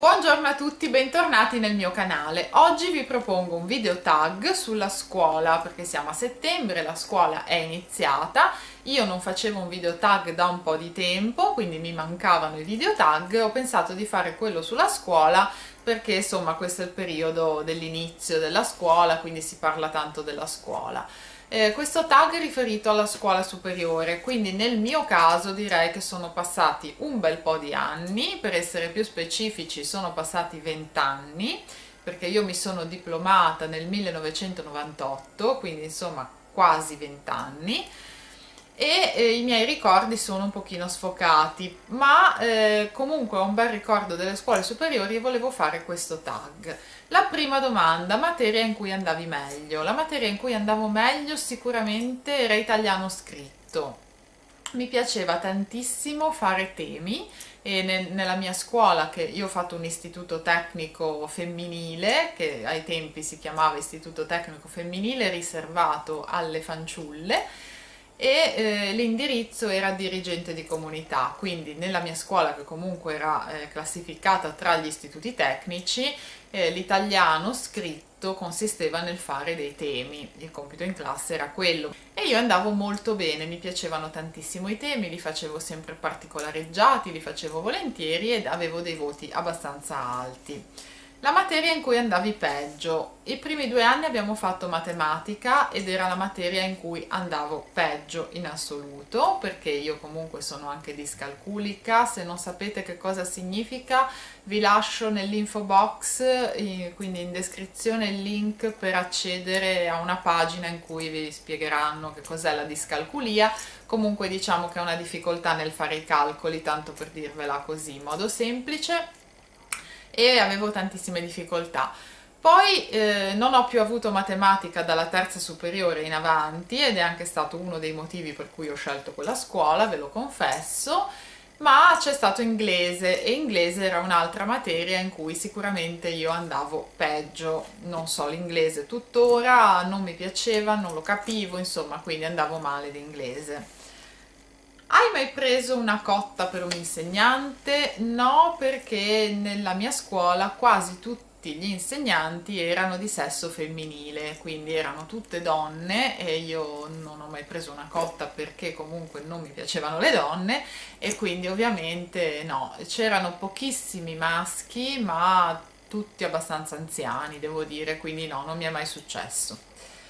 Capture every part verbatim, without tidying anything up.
Buongiorno a tutti, bentornati nel mio canale. Oggi vi propongo un video tag sulla scuola perché siamo a settembre, la scuola è iniziata. Io non facevo un video tag da un po' di tempo, quindi mi mancavano i video tag. Ho pensato di fare quello sulla scuola perché insomma questo è il periodo dell'inizio della scuola, quindi si parla tanto della scuola. Eh, questo tag è riferito alla scuola superiore, quindi nel mio caso direi che sono passati un bel po' di anni, per essere più specifici sono passati venti anni, perché io mi sono diplomata nel millenovecentonovantotto, quindi insomma quasi venti anni, e eh, i miei ricordi sono un pochino sfocati, ma eh, comunque ho un bel ricordo delle scuole superiori e volevo fare questo tag. La prima domanda: materia in cui andavi meglio? La materia in cui andavo meglio sicuramente era italiano scritto. Mi piaceva tantissimo fare temi e ne, nella mia scuola, che io ho fatto un istituto tecnico femminile, che ai tempi si chiamava istituto tecnico femminile riservato alle fanciulle, e eh, l'indirizzo era dirigente di comunità, quindi nella mia scuola, che comunque era eh, classificata tra gli istituti tecnici, eh, l'italiano scritto consisteva nel fare dei temi, il compito in classe era quello e io andavo molto bene, mi piacevano tantissimo i temi, li facevo sempre particolareggiati, li facevo volentieri ed avevo dei voti abbastanza alti. La materia in cui andavi peggio: i primi due anni abbiamo fatto matematica ed era la materia in cui andavo peggio in assoluto, perché io comunque sono anche discalculica. Se non sapete che cosa significa, vi lascio nell'info box, quindi in descrizione, il link per accedere a una pagina in cui vi spiegheranno che cos'è la discalculia. Comunque diciamo che è una difficoltà nel fare i calcoli, tanto per dirvela così in modo semplice, e avevo tantissime difficoltà. Poi eh, non ho più avuto matematica dalla terza superiore in avanti ed è anche stato uno dei motivi per cui ho scelto quella scuola, ve lo confesso, ma c'è stato inglese e inglese era un'altra materia in cui sicuramente io andavo peggio. Non so l'inglese tuttora, non mi piaceva, non lo capivo, insomma, quindi andavo male di inglese. Hai mai preso una cotta per un insegnante? No, perché nella mia scuola quasi tutti gli insegnanti erano di sesso femminile, quindi erano tutte donne e io non ho mai preso una cotta perché comunque non mi piacevano le donne e quindi ovviamente no. C'erano pochissimi maschi, ma tutti abbastanza anziani, devo dire, quindi no, non mi è mai successo.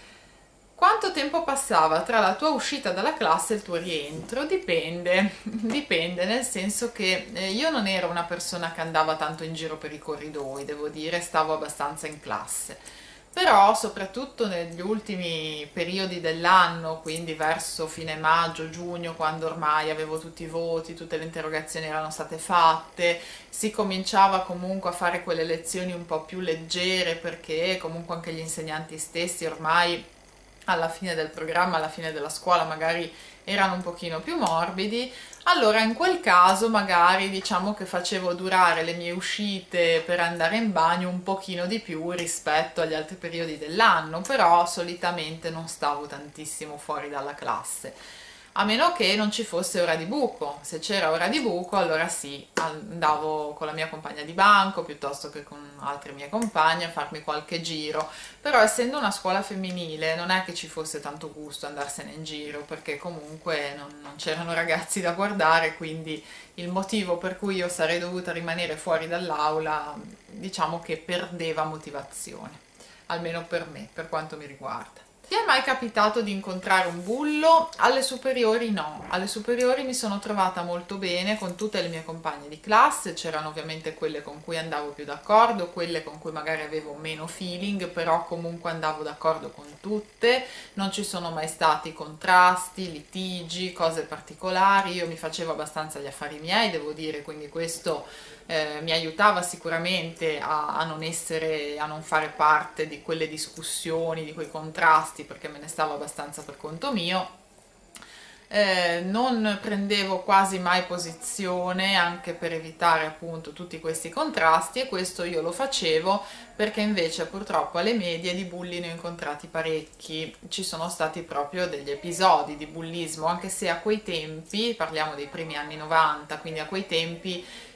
Quanto tempo passava tra la tua uscita dalla classe e il tuo rientro? Dipende, dipende, nel senso che eh, io non ero una persona che andava tanto in giro per i corridoi, devo dire, stavo abbastanza in classe. Però soprattutto negli ultimi periodi dell'anno, quindi verso fine maggio, giugno, quando ormai avevo tutti i voti, tutte le interrogazioni erano state fatte, si cominciava comunque a fare quelle lezioni un po' più leggere, perché comunque anche gli insegnanti stessi ormai alla fine del programma, alla fine della scuola magari erano un pochino più morbidi. Allora in quel caso magari diciamo che facevo durare le mie uscite per andare in bagno un pochino di più rispetto agli altri periodi dell'anno, però solitamente non stavo tantissimo fuori dalla classe, a meno che non ci fosse ora di buco. Se c'era ora di buco allora sì, andavo con la mia compagna di banco piuttosto che con altre mie compagne a farmi qualche giro, però essendo una scuola femminile non è che ci fosse tanto gusto andarsene in giro, perché comunque non, non c'erano ragazzi da guardare, quindi il motivo per cui io sarei dovuta rimanere fuori dall'aula diciamo che perdeva motivazione, almeno per me, per quanto mi riguarda. Ti è mai capitato di incontrare un bullo? Alle superiori no, alle superiori mi sono trovata molto bene con tutte le mie compagne di classe, c'erano ovviamente quelle con cui andavo più d'accordo, quelle con cui magari avevo meno feeling, però comunque andavo d'accordo con tutte, non ci sono mai stati contrasti, litigi, cose particolari. Io mi facevo abbastanza gli affari miei, devo dire, quindi questo eh, mi aiutava sicuramente a, a non essere, a non fare parte di quelle discussioni, di quei contrasti, perché me ne stavo abbastanza per conto mio. Eh, non prendevo quasi mai posizione, anche per evitare appunto tutti questi contrasti, e questo io lo facevo perché invece purtroppo alle medie di bulli ne ho incontrati parecchi. Ci sono stati proprio degli episodi di bullismo, anche se a quei tempi, parliamo dei primi anni novanta, quindi a quei tempi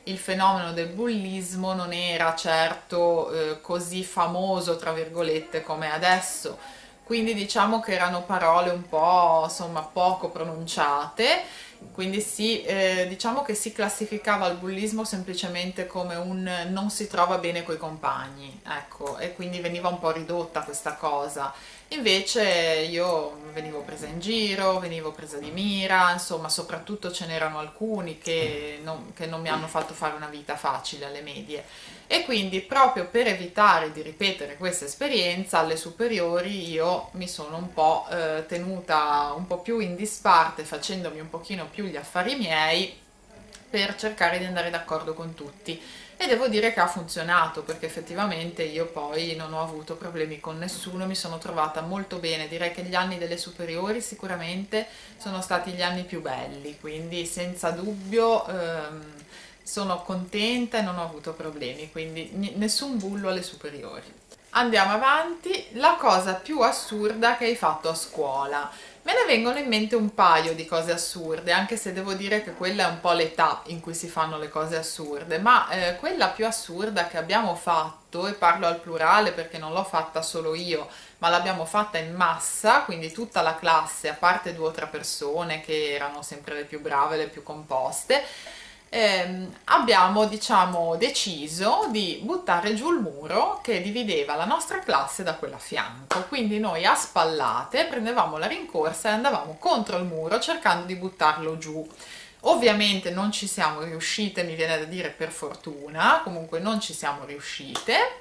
il fenomeno del bullismo non era certo eh, così famoso, tra virgolette, come adesso. Quindi diciamo che erano parole un po', insomma, poco pronunciate, quindi sì, eh, diciamo che si classificava il bullismo semplicemente come un non si trova bene coi compagni, ecco, e quindi veniva un po' ridotta questa cosa. Invece io venivo presa in giro, venivo presa di mira, insomma, soprattutto ce n'erano alcuni che non, che non mi hanno fatto fare una vita facile alle medie. E quindi proprio per evitare di ripetere questa esperienza alle superiori io mi sono un po' eh, tenuta un po' più in disparte, facendomi un pochino più gli affari miei per cercare di andare d'accordo con tutti. E devo dire che ha funzionato, perché effettivamente io poi non ho avuto problemi con nessuno, mi sono trovata molto bene. Direi che gli anni delle superiori sicuramente sono stati gli anni più belli, quindi senza dubbio ehm, sono contenta e non ho avuto problemi, quindi nessun bullo alle superiori. Andiamo avanti. La cosa più assurda che hai fatto a scuola. Me ne vengono in mente un paio di cose assurde, anche se devo dire che quella è un po' l'età in cui si fanno le cose assurde, ma eh, quella più assurda che abbiamo fatto, e parlo al plurale perché non l'ho fatta solo io, ma l'abbiamo fatta in massa, quindi tutta la classe, a parte due o tre persone che erano sempre le più brave, le più composte, ehm, abbiamo diciamo deciso di buttare giù il muro che divideva la nostra classe da quella a fianco, quindi noi a spallate prendevamo la rincorsa e andavamo contro il muro cercando di buttarlo giù. Ovviamente non ci siamo riuscite, mi viene da dire per fortuna, comunque non ci siamo riuscite.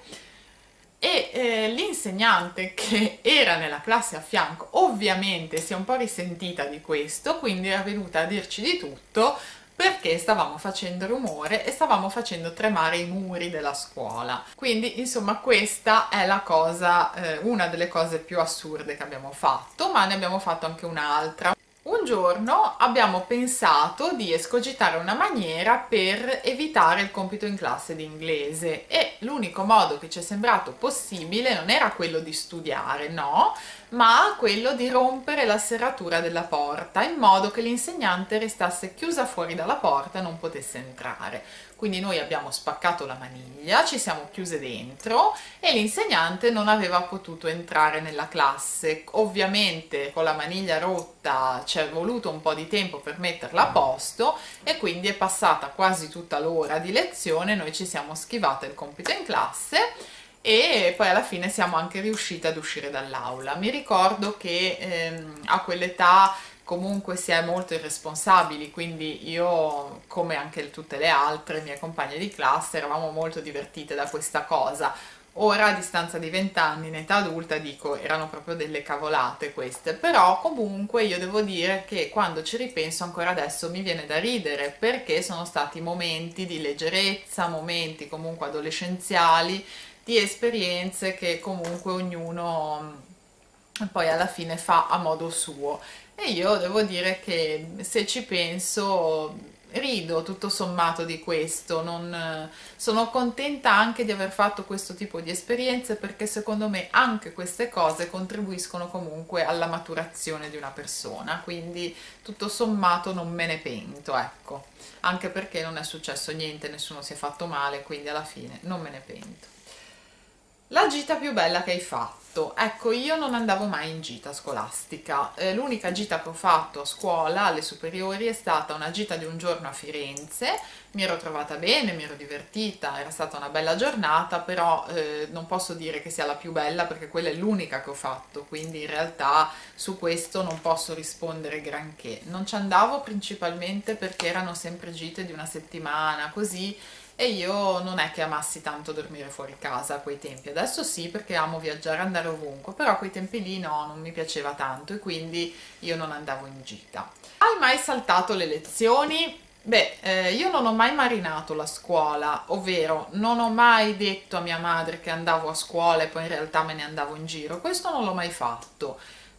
E eh, l'insegnante che era nella classe a fianco ovviamente si è un po' risentita di questo, quindi era venuta a dirci di tutto, perché stavamo facendo rumore e stavamo facendo tremare i muri della scuola. Quindi insomma questa è la cosa, eh, una delle cose più assurde che abbiamo fatto, ma ne abbiamo fatto anche un'altra. Un giorno abbiamo pensato di escogitare una maniera per evitare il compito in classe di inglese e l'unico modo che ci è sembrato possibile non era quello di studiare, no, ma quello di rompere la serratura della porta in modo che l'insegnante restasse chiusa fuori dalla porta e non potesse entrare. Quindi noi abbiamo spaccato la maniglia, ci siamo chiuse dentro e l'insegnante non aveva potuto entrare nella classe. Ovviamente con la maniglia rotta ci è voluto un po' di tempo per metterla a posto e quindi è passata quasi tutta l'ora di lezione, noi ci siamo schivate il compito in classe e poi alla fine siamo anche riuscite ad uscire dall'aula. Mi ricordo che ehm, a quell'età comunque si è molto irresponsabili, quindi io, come anche tutte le altre mie compagne di classe, eravamo molto divertite da questa cosa. Ora, a distanza di vent'anni, in età adulta, dico, erano proprio delle cavolate queste, però comunque io devo dire che quando ci ripenso ancora adesso mi viene da ridere, perché sono stati momenti di leggerezza, momenti comunque adolescenziali, di esperienze che comunque ognuno poi alla fine fa a modo suo. E io devo dire che se ci penso rido tutto sommato di questo, non, sono contenta anche di aver fatto questo tipo di esperienze, perché secondo me anche queste cose contribuiscono comunque alla maturazione di una persona, quindi tutto sommato non me ne pento, ecco, anche perché non è successo niente, nessuno si è fatto male, quindi alla fine non me ne pento. La gita più bella che hai fatto? Ecco, io non andavo mai in gita scolastica, eh, l'unica gita che ho fatto a scuola, alle superiori, è stata una gita di un giorno a Firenze. Mi ero trovata bene, mi ero divertita, era stata una bella giornata, però eh, non posso dire che sia la più bella perché quella è l'unica che ho fatto, quindi in realtà su questo non posso rispondere granché. Non ci andavo principalmente perché erano sempre gite di una settimana, così, e io non è che amassi tanto dormire fuori casa a quei tempi. Adesso sì, perché amo viaggiare, andare ovunque, però a quei tempi lì no, non mi piaceva tanto e quindi io non andavo in gita. Hai mai saltato le lezioni? Beh, eh, io non ho mai marinato la scuola, ovvero non ho mai detto a mia madre che andavo a scuola e poi in realtà me ne andavo in giro, questo non l'ho mai fatto.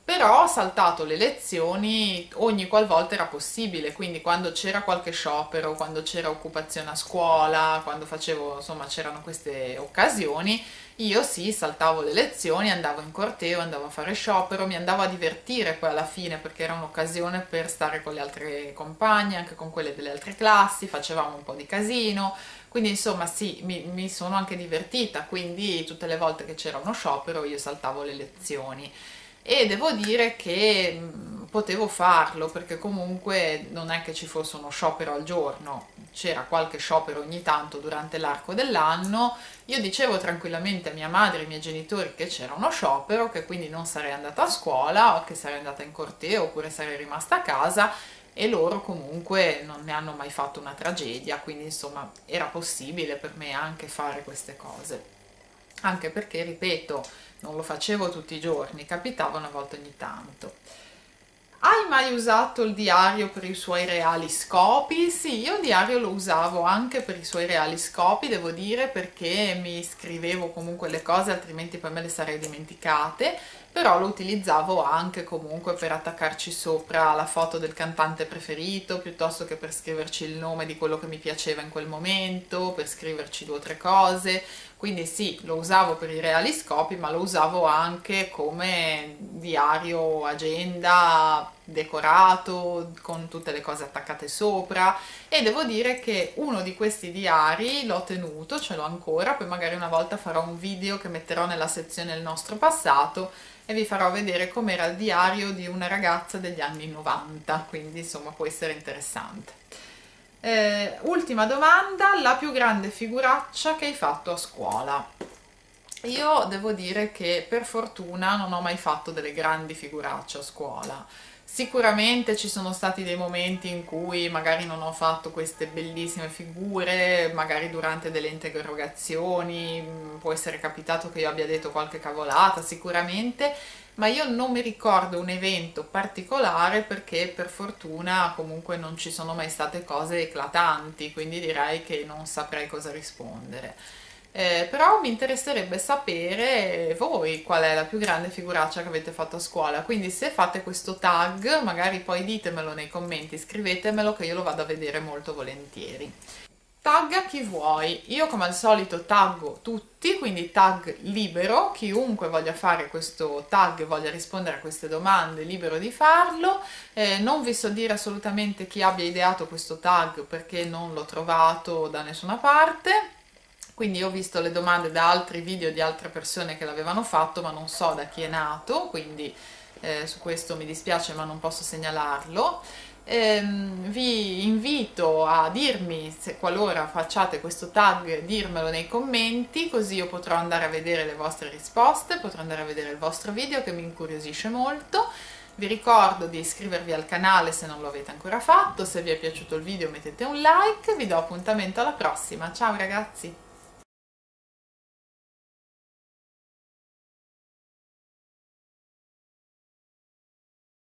però ho saltato le lezioni ogni qualvolta era possibile, quindi quando c'era qualche sciopero, quando c'era occupazione a scuola, quando facevo, insomma, c'erano queste occasioni, io sì, saltavo le lezioni, andavo in corteo, andavo a fare sciopero, mi andavo a divertire poi alla fine perché era un'occasione per stare con le altre compagne, anche con quelle delle altre classi, facevamo un po' di casino, quindi insomma sì, mi, mi sono anche divertita, quindi tutte le volte che c'era uno sciopero io saltavo le lezioni. E devo dire che mh, potevo farlo perché comunque non è che ci fosse uno sciopero al giorno, c'era qualche sciopero ogni tanto durante l'arco dell'anno. Io dicevo tranquillamente a mia madre e ai miei genitori che c'era uno sciopero, che quindi non sarei andata a scuola o che sarei andata in corteo oppure sarei rimasta a casa, e loro comunque non ne hanno mai fatto una tragedia, quindi insomma era possibile per me anche fare queste cose. Anche perché, ripeto, non lo facevo tutti i giorni, capitava una volta ogni tanto. Hai mai usato il diario per i suoi reali scopi? Sì, io il diario lo usavo anche per i suoi reali scopi, devo dire, perché mi scrivevo comunque le cose, altrimenti poi me le sarei dimenticate, però lo utilizzavo anche comunque per attaccarci sopra la foto del cantante preferito, piuttosto che per scriverci il nome di quello che mi piaceva in quel momento, per scriverci due o tre cose. Quindi sì, lo usavo per i reali scopi, ma lo usavo anche come diario, agenda decorato, con tutte le cose attaccate sopra, e devo dire che uno di questi diari l'ho tenuto, ce l'ho ancora, poi magari una volta farò un video che metterò nella sezione Il nostro passato e vi farò vedere com'era il diario di una ragazza degli anni novanta, quindi insomma può essere interessante. Eh, ultima domanda, la più grande figuraccia che hai fatto a scuola? Io devo dire che per fortuna non ho mai fatto delle grandi figuracce a scuola. Sicuramente ci sono stati dei momenti in cui magari non ho fatto queste bellissime figure, magari durante delle interrogazioni, mh, può essere capitato che io abbia detto qualche cavolata, sicuramente, ma io non mi ricordo un evento particolare perché per fortuna comunque non ci sono mai state cose eclatanti, quindi direi che non saprei cosa rispondere. Eh, però mi interesserebbe sapere voi qual è la più grande figuraccia che avete fatto a scuola, quindi se fate questo tag magari poi ditemelo nei commenti, scrivetemelo che io lo vado a vedere molto volentieri. Tagga chi vuoi, io come al solito taggo tutti, quindi tag libero, chiunque voglia fare questo tag e voglia rispondere a queste domande è libero di farlo. Eh, non vi so dire assolutamente chi abbia ideato questo tag perché non l'ho trovato da nessuna parte. Quindi ho visto le domande da altri video di altre persone che l'avevano fatto, ma non so da chi è nato, quindi eh, su questo mi dispiace ma non posso segnalarlo. Ehm, vi invito a dirmi, se qualora facciate questo tag, dirmelo nei commenti, così io potrò andare a vedere le vostre risposte, potrò andare a vedere il vostro video che mi incuriosisce molto. Vi ricordo di iscrivervi al canale se non lo avete ancora fatto, se vi è piaciuto il video mettete un like, vi do appuntamento alla prossima, ciao ragazzi!